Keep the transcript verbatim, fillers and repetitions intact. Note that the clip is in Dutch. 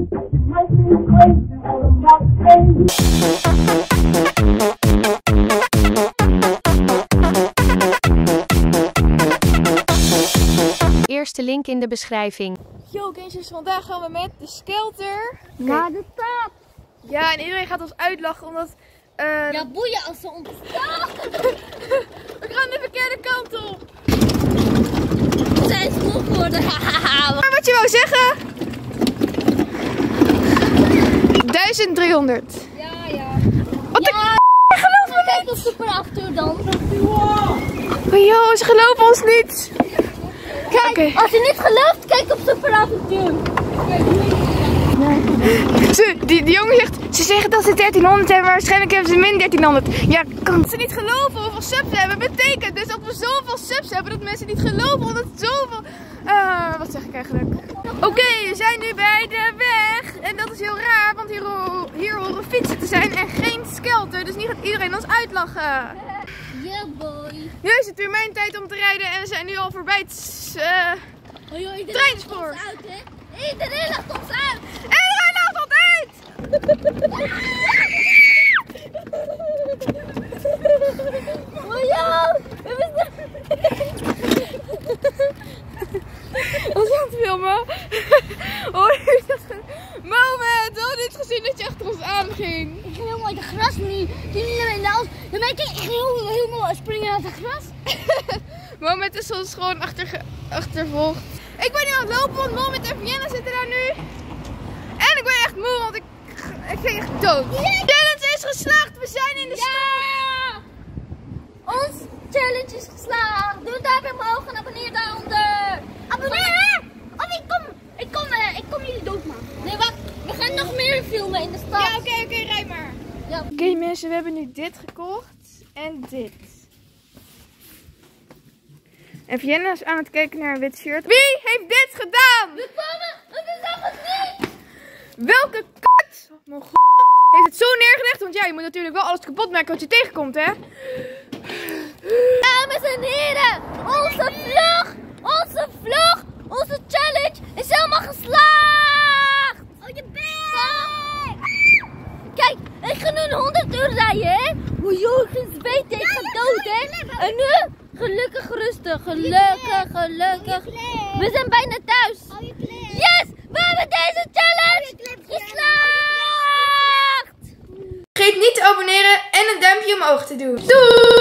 Eerste link in de beschrijving. Yo kindjes, vandaag gaan we met de Skelter naar de stad. Ja, en iedereen gaat ons uitlachen omdat... Uh... Ja, boeien als ze ontstaan. We gaan de verkeerde kant op. We zijn smoel geworden. Maar wat je wou zeggen? duizend driehonderd. Ja, ja. Wat ja, de geloof me kijk op Super acht dan. Oh joh, ze geloven ons niet. Kijk, okay. Als je niet gelooft, kijk op Super acht. Ze, die, die jongen zegt, ze zeggen dat ze dertienhonderd hebben, maar waarschijnlijk hebben ze min dertienhonderd. Ja, kan ze niet geloven hoeveel subs hebben, betekent dus dat we zoveel subs hebben dat mensen niet geloven omdat het zoveel... Uh, wat zeg ik eigenlijk? Oké, okay, we zijn nu bij de weg en dat is heel raar, want hier, hier horen fietsen te zijn en geen Skelter, dus nu gaat iedereen ons uitlachen. Yeah boy. Nu is het weer mijn tijd om te rijden en we zijn nu al voorbij het uh, oh, joh, treinspoor. Iedereen lacht ons uit! Iedereen lacht ons uit! Oh ja! Wat is aan het filmen? Oh, is dat een moment! We hadden niet gezien dat je achter ons aanging. Ik ging helemaal in het gras nu. Toen jullie in de as. Dan ben ik heel, helemaal springen uit het gras. Moment is ons gewoon achter, achtervolgd. Ik ben nu aan het lopen, want Moment en Vienna zitten daar nu. En ik ben echt moe, want ik, ik ging echt dood. Challenge is geslaagd, we zijn in de ja! Ons challenge is geslaagd. Doe een duimpje omhoog en abonneer daaronder. Abonneer! Of ik kom, ik kom, uh, ik kom jullie doodmaken. Nee, wacht. We gaan nog meer filmen in de stad. Ja, oké, okay, oké, okay, rijd maar. Ja. Oké okay, mensen, we hebben nu dit gekocht en dit. En Vienna is aan het kijken naar een wit shirt. Wie heeft dit gedaan? We kwamen, we zagen het niet. Welke kut mijn god heeft het zo neergelegd? Want ja, je moet natuurlijk wel alles kapot maken wat je tegenkomt, hè? Dames en heren, onze vlog, onze vlog, onze challenge is helemaal geslaagd. Oh, je bent. Kijk, ik ga nu een honderd uur rijden, hè? Hoe joh, ik ging zweten, ik ga dood, hè? En nu? Gelukkig rustig, gelukkig, gelukkig. We zijn bijna thuis. Yes, we hebben deze challenge geslaagd. Vergeet niet te abonneren en een duimpje omhoog te doen. Doei!